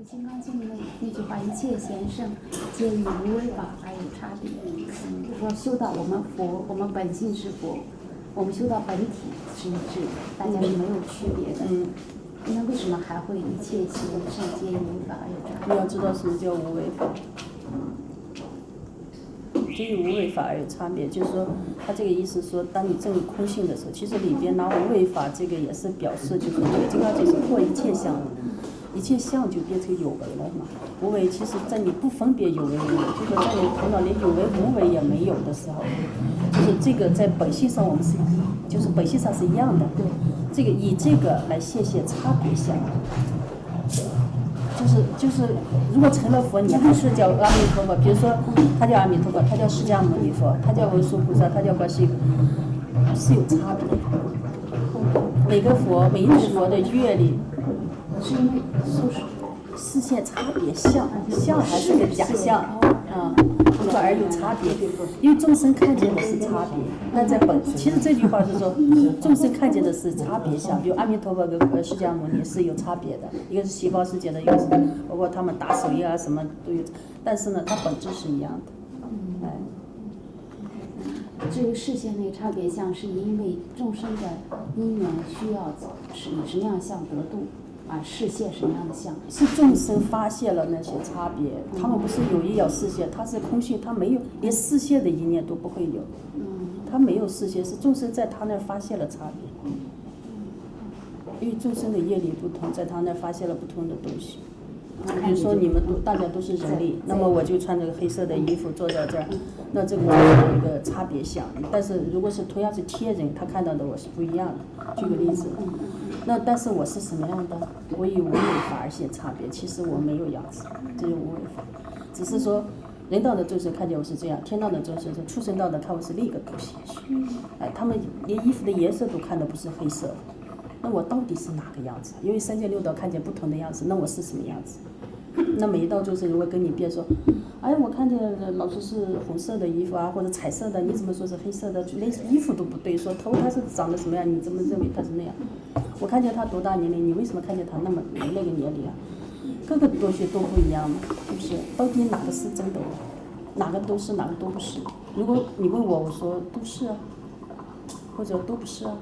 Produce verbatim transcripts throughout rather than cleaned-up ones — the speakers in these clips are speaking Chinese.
《金刚经》里面那句话，一切贤圣皆以无为法而有差别。嗯，说修到我们佛，我们本性是佛，我们修到本体是一致，大家是没有区别的。嗯，那为什么还会一切贤圣皆以无为法而有差别？ 你要知道什么叫无为法。这个无为法而有差别，就是说，他这个意思说，当你证空性的时候，其实里边拿无为法这个也是表示，就是这个金刚经是破一切相，一切相就变成有为了嘛。无为其实在你不分别有为无为，就是在你头脑里有为无为也没有的时候，就是这个在本性上我们是一，就是本性上是一样的。对，这个以这个来现现差别相。就是就是，如果成了佛，你还是叫阿弥陀佛。比如说，他叫阿弥陀佛，他叫释迦牟尼佛，他叫文殊菩萨，他叫观世音，是有差别的。每个佛，每一种佛的阅历， 是因为视线差别相，相还是个假象啊，反而有差别。因为众生看见的是差别，那在本其实这句话是说，众生看见的是差别相，比如阿弥陀佛跟释迦牟尼是有差别的，一个是细胞世界的，一个是包括他们打手印啊什么都有，但是呢，它本质是一样的。哎。 至于视线那个差别相，是因为众生的因缘需要是以什么样相得度。啊，视线什么样的相？ 是众生发现了那些差别，嗯、他们不是有意要视线，他是空性，他没有连视线的一念都不会有，嗯，他没有视线，是众生在他那儿发现了差别，因为众生的业力不同，在他那儿发现了不同的东西。比如说你们都大家都是人力，那么我就穿这个黑色的衣服坐在这儿，那这个就是一个差别相。但是如果是同样是贴人，他看到的我是不一样的。举个例子，那但是我是什么样的？我以无为法而现差别，其实我没有样子，这是无为法。只是说人道的众生看见我是这样，天道的众生是畜生道的看我是另一个东西。哎，他们连衣服的颜色都看的不是黑色。那我到底是哪个样子？因为三界六道看见不同的样子，那我是什么样子？那每一道众生如果跟你辩说，哎，我看见老师是红色的衣服啊，或者彩色的，你怎么说是黑色的？连衣服都不对，说头他是长得什么样，你怎么认为他是那样？我看见他多大年龄，你为什么看见他那么那个年龄啊？各个东西都不一样嘛，是不是？到底哪个是真的？哪个都是，哪个都不是？如果你问我，我说都是啊，或者都不是啊。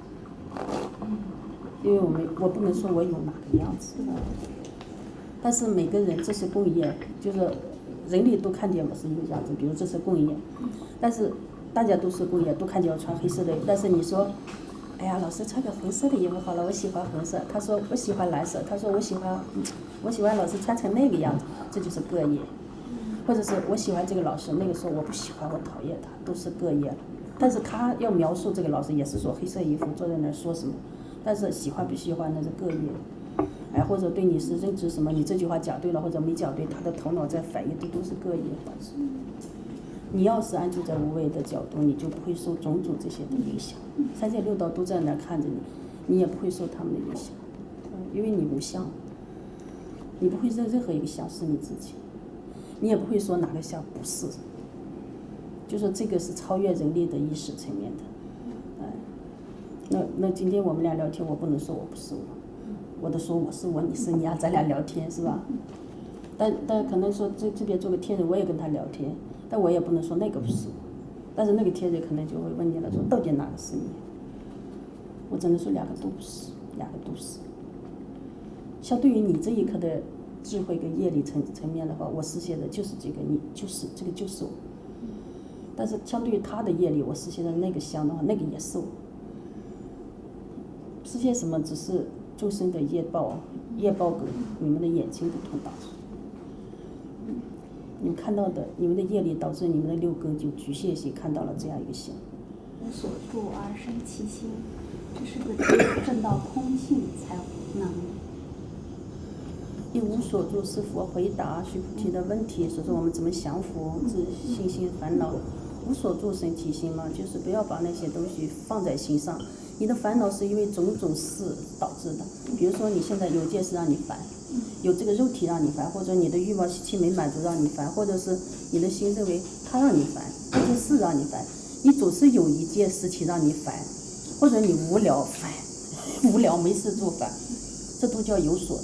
因为我没，我不能说我有哪个样子，但是每个人这是共业，就是人类都看见我是一个样子，比如这是共业，但是大家都是共业，都看见我穿黑色的，但是你说，哎呀，老师穿个红色的衣服好了，我喜欢红色，他说我喜欢蓝色，他说我喜欢，我喜欢老师穿成那个样子，这就是各业，或者是我喜欢这个老师，那个时候我不喜欢，我讨厌他，都是各业了。但是他要描述这个老师，也是说黑色衣服坐在那儿说什么。但是喜欢不喜欢那是各业，哎，或者对你是认知什么，你这句话讲对了或者没讲对，他的头脑在反应，这都是各业导致。你要是安住在无为的角度，你就不会受种种这些的影响。三界六道都在那看着你，你也不会受他们的影响，因为你无相，你不会认任何一个相是你自己，你也不会说哪个相不是，就说这个是超越人力的意识层面的。那那今天我们俩聊天，我不能说我不是我，我都说我是我，你是你啊，咱俩聊天是吧？但但可能说这这边做个天人，我也跟他聊天，但我也不能说那个不是我，但是那个天人可能就会问你了，说到底哪个是你？我只能说两个都不是，两个都是。相对于你这一刻的智慧跟业力层层面的话，我实现的就是这个，你就是这个就是我。但是相对于他的业力，我实现的那个相的话，那个也是我。实现什么？只是众生的业报，业报跟你们的眼睛不同导致。你们看到的，你们的业力导致你们的六根就局限性看到了这样一个相。 无所住而生其心，这是不是证到空性才能？ 一无所住是佛回答须菩提的问题，说说我们怎么降伏自信心烦恼。无所住生其心嘛，就是不要把那些东西放在心上。你的烦恼是因为种种事导致的，比如说你现在有件事让你烦，有这个肉体让你烦，或者你的欲望习气没满足让你烦，或者是你的心认为它让你烦，这件事让你烦，你总是有一件事情让你烦，或者你无聊烦，无聊没事做烦，这都叫有所住。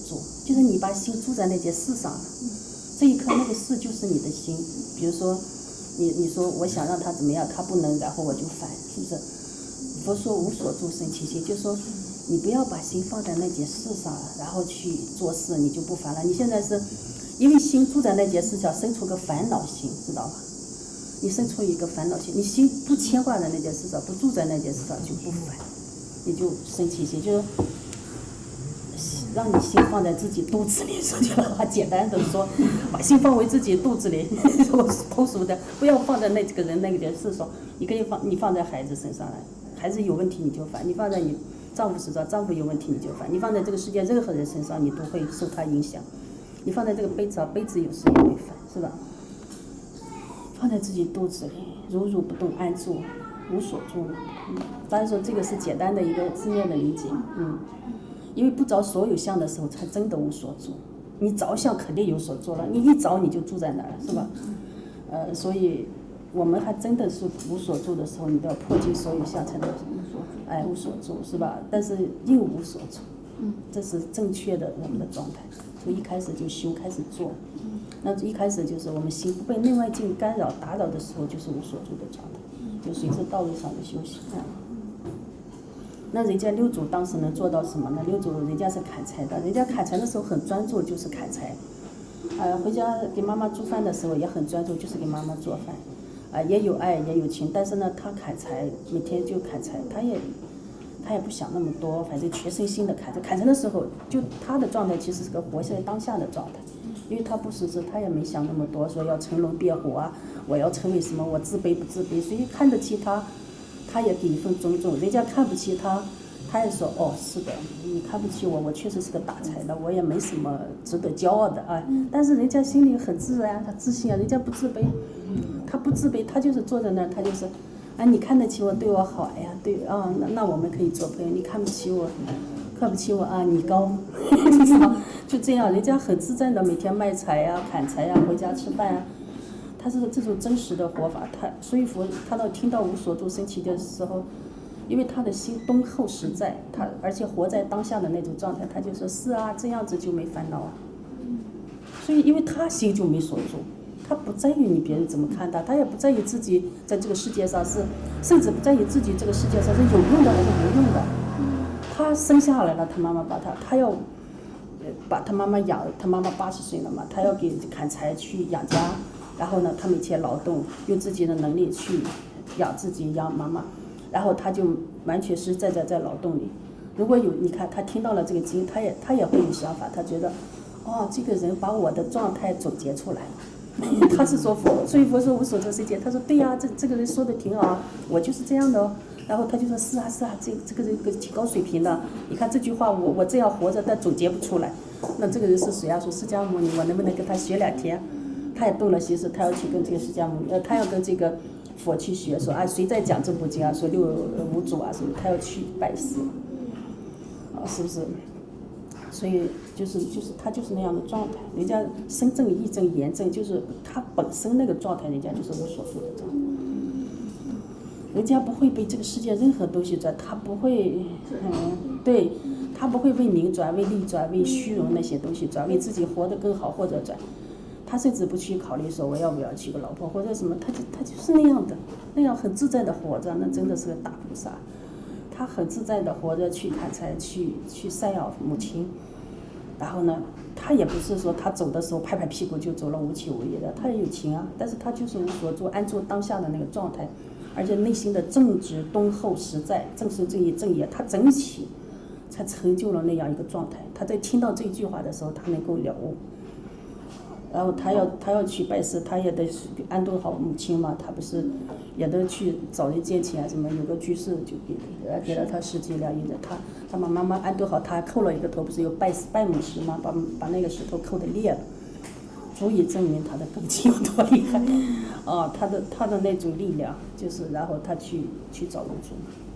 就是你把心住在那件事上了，这一刻那个事就是你的心。比如说，你你说我想让他怎么样，他不能，然后我就烦，是不是？佛说无所住生其心，就说你不要把心放在那件事上了，然后去做事，你就不烦了。你现在是因为心住在那件事上，生出个烦恼心，知道吧？你生出一个烦恼心，你心不牵挂在那件事上，不住在那件事上就不烦，你就生气心，就是让你心放在自己肚子里。说句老话，简单的说，把心放回自己肚子里，我通俗的，不要放在那个人那个件事上。你可以放，你放在孩子身上来，孩子有问题你就烦；你放在你丈夫身上，丈夫有问题你就烦；你放在这个世界任何人身上，你都会受他影响。你放在这个杯子上，杯子有时也会烦，是吧？放在自己肚子里，如如不动，安住，无所住。嗯，当然说这个是简单的一个字面的理解，嗯，因为不着所有相的时候，才真的无所住。你着相肯定有所住了，你一着你就住在那儿了，是吧？呃，所以我们还真的是无所住的时候，你都要破尽所有相才能哎无所住，是吧？但是又无所住，嗯，这是正确的我们的状态。从一开始就修，开始做。那一开始就是我们心不被内外境干扰打扰的时候，就是无所住的状态，就随着道路上的修行。那人家六祖当时能做到什么呢？六祖人家是砍柴的，人家砍柴的时候很专注，就是砍柴。呃，回家给妈妈做饭的时候也很专注，就是给妈妈做饭。啊、呃，也有爱也有情，但是呢，他砍柴每天就砍柴，他也他也不想那么多，反正全身心的砍柴。砍柴的时候，就他的状态其实是个活在当下的状态。因为他不识字，他也没想那么多，说要成龙变虎啊，我要成为什么，我自卑不自卑，所以看得起他，他也给一份尊重；人家看不起他，他也说哦，是的，你看不起我，我确实是个打柴的，我也没什么值得骄傲的啊。但是人家心里很自然，他自信啊，人家不自卑，他不自卑，他就是坐在那儿，他就是，啊，你看得起我，对我好，哎呀，对啊，那那我们可以做朋友，你看不起我。看不起我啊，你高，就这样，人家很自在的每天卖柴呀、砍柴呀、回家吃饭呀，他是这种真实的活法。他所以佛他到听到无所住生起的时候，因为他的心敦厚实在，他而且活在当下的那种状态，他就说是啊，这样子就没烦恼啊。所以因为他心就没所住，他不在于你别人怎么看他，他也不在意自己在这个世界上是，甚至不在意自己这个世界上是有用的还是无用的。他生下来了，他妈妈把他，他要把他妈妈养，他妈妈八十岁了嘛，他要给砍柴去养家，然后呢，他每天劳动，用自己的能力去养自己养妈妈，然后他就完全实实在在在劳动里。如果有你看他听到了这个经，他也他也会有想法，他觉得，哦，这个人把我的状态总结出来了，他是说佛，所以佛说无所住世界，他说对呀、啊，这这个人说的挺好啊，我就是这样的哦。然后他就说是啊是啊，这这个人个挺高水平的。你看这句话，我我这样活着，但总结不出来。那这个人是谁啊？说释迦牟尼，我能不能跟他学两天？他也动了心思，他要去跟这个释迦牟尼，呃，他要跟这个佛去学，说啊，谁在讲这部经啊？说六五祖啊什么，他要去拜师，啊，是不是？所以就是就是他就是那样的状态，人家身正义正言正，就是他本身那个状态，人家就是无所住的状态。人家不会被这个世界任何东西转，他不会，嗯，对，他不会为名转、为利转、为虚荣那些东西转，为自己活得更好或者转，他甚至不去考虑说我要不要娶个老婆或者什么，他就他就是那样的，那样很自在的活着，那真的是个大菩萨。他很自在的活着，去砍柴，去去赡养母亲，然后呢，他也不是说他走的时候拍拍屁股就走了，无情无义的，他也有情啊，但是他就是无所住，安住当下的那个状态。而且内心的正直、敦厚、实在、正心正义、正业，他整起，才成就了那样一个状态。他在听到这句话的时候，他能够了悟。然后他要他要去拜师，他也得安顿好母亲嘛，他不是也得去找人借钱啊什么，有个居士就给给了他十几两银子，他他把妈妈安顿好，他叩了一个头，不是有拜拜母石吗？把把那个石头叩得裂了。足以证明他的根基有多厉害，啊，他的他的那种力量，就是然后他去去找无主，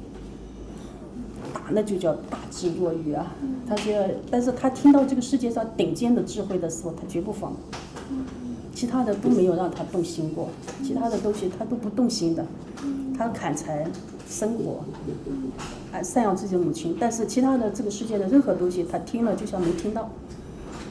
大那就叫大智若愚啊。他就但是他听到这个世界上顶尖的智慧的时候，他绝不放，其他的都没有让他动心过，其他的东西他都不动心的，他砍柴生活，啊赡养自己的母亲，但是其他的这个世界的任何东西他听了就像没听到。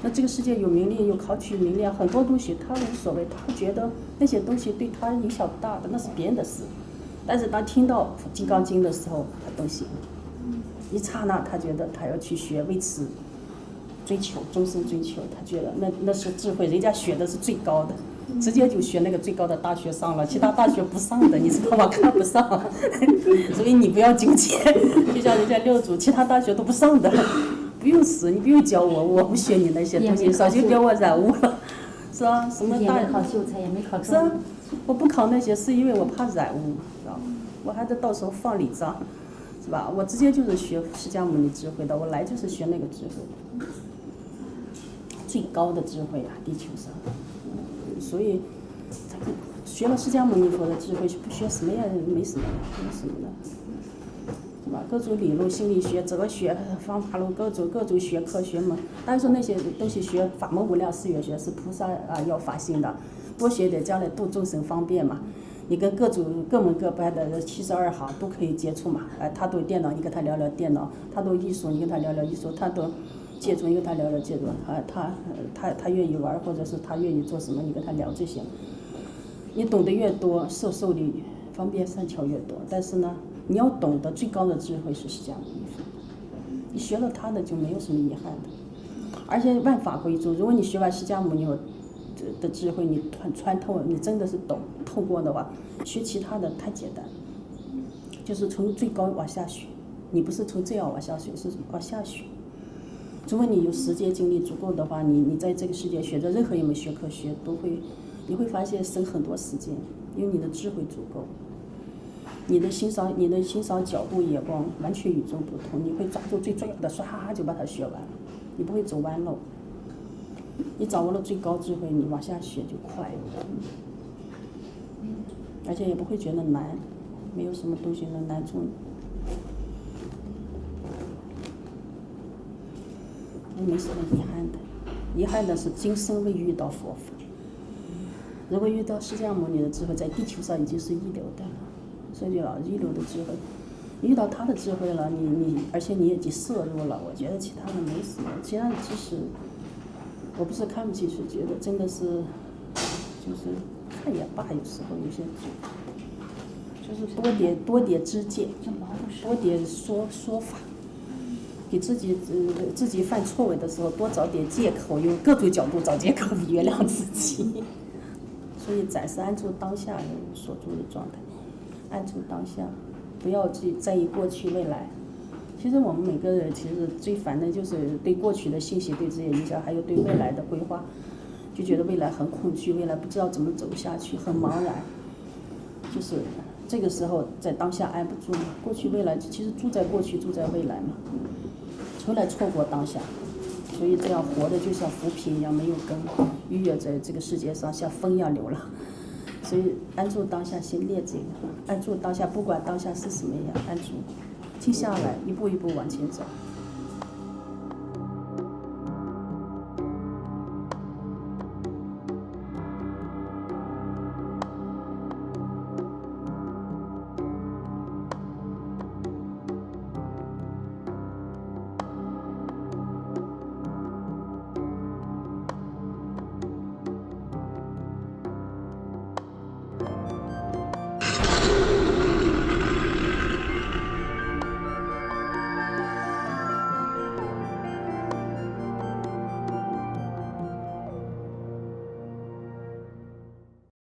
那这个世界有名利，有考取名利，很多东西他无所谓，他觉得那些东西对他影响不大的，那是别人的事。但是当听到《金刚经》的时候，他动心，一刹那他觉得他要去学，为此追求，终身追求，他觉得那那是智慧，人家学的是最高的。直接就学那个最高的大学上了，其他大学不上的，你知道吗？看不上，所以你不要纠结。就像人家六祖，其他大学都不上的，不用死，你不用教我，我不学你那些东西，少就教我染污了，是吧？什么大考秀才也没考是啊，我不考那些是因为我怕染污，是吧？我还得到时候放礼章，是吧？我直接就是学释迦牟尼智慧的，我来就是学那个智慧，最高的智慧啊，地球上。所以，学了释迦牟尼佛的智慧，不学什么呀？没什么，没什么的，是吧？各种理论、心理学、哲学、方法论，各种各种学科学门。当然说那些东西学法门无量誓愿学是菩萨啊要发心的，多学点将来度众生方便嘛。你跟各种各门各派的七十二行都可以接触嘛。哎，他懂电脑，你跟他聊聊电脑；他懂艺术，你跟他聊聊艺术；他懂借助，你跟他聊聊借助，他他他他愿意玩，或者是他愿意做什么，你跟他聊这些。你懂得越多，受受力方便善巧越多。但是呢，你要懂得最高的智慧是释迦牟尼佛，你学了他的就没有什么遗憾的。而且万法归宗，如果你学完释迦牟尼佛的智慧，你穿穿透，你真的是懂透过的话，学其他的太简单，就是从最高往下学，你不是从这样往下学，是往下学。如果你有时间精力足够的话，你你在这个世界学的任何一门学科学都会，你会发现省很多时间，因为你的智慧足够，你的欣赏你的欣赏角度眼光完全与众不同，你会抓住最重要的，唰就把它学完了，你不会走弯路。你掌握了最高智慧，你往下学就快了，而且也不会觉得难，没有什么东西能难住你。没什么遗憾的，遗憾的是今生未遇到佛法。如果遇到释迦牟尼的智慧，在地球上已经是一流的了，所以了一流的智慧，遇到他的智慧了，你你而且你已经摄入了，我觉得其他的没什么，其他的知识，我不是看不起，是觉得真的是，就是看也罢，有时候有些，就是多点多点知见，多点说说法。给自己呃自己犯错误的时候，多找点借口，用各种角度找借口原谅自己。所以暂时安住当下所住的状态，安住当下，不要去在意过去未来。其实我们每个人其实最烦的就是对过去的信息对自己影响，还有对未来的规划，就觉得未来很恐惧，未来不知道怎么走下去，很茫然。就是这个时候在当下安不住嘛，过去未来其实住在过去，住在未来嘛。从来错过当下，所以这样活的就像浮萍一样没有根，愉悦在这个世界上像风一样流浪。所以安住当下，先练这个，安住当下，不管当下是什么样，安住，静下来，一步一步往前走。